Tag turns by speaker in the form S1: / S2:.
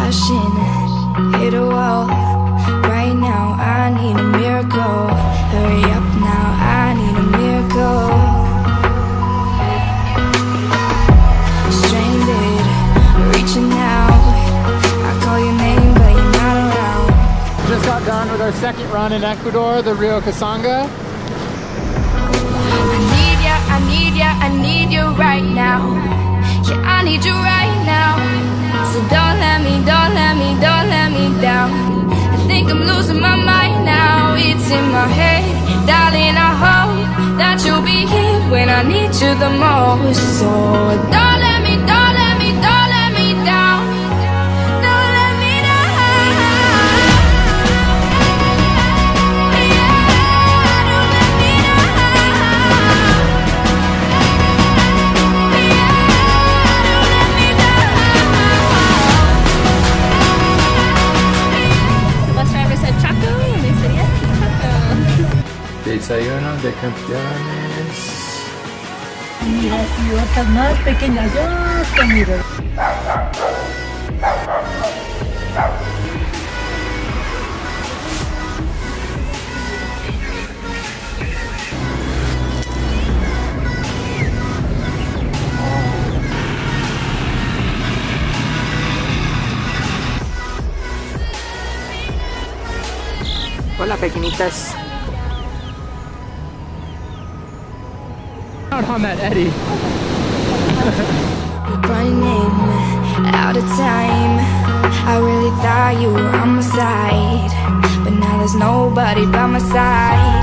S1: rushing, hit a wall. Right now I need a miracle. Hurry up now, I need a miracle. Stranded, reaching out. I call your name but you're not around.
S2: Just got done with our second run in Ecuador, the Rio Kasanga.
S1: I need ya, I need ya, I need you right now. Yeah, I need you right now. So don't let me, don't let me, don't let me down. I think I'm losing my mind now. It's in my head, darling, I hope that you'll be here when I need you the most. So don't let me, don't let me, don't let me down. Don't let me down. Yeah, don't let me down.
S2: Desayuno de campeones.
S3: Mira, si otras más pequeñas, yo miro.
S2: Hola, pequeñitas. Out on that eddy.
S1: Running out of time. I really thought you were on my side, but now there's nobody by my side.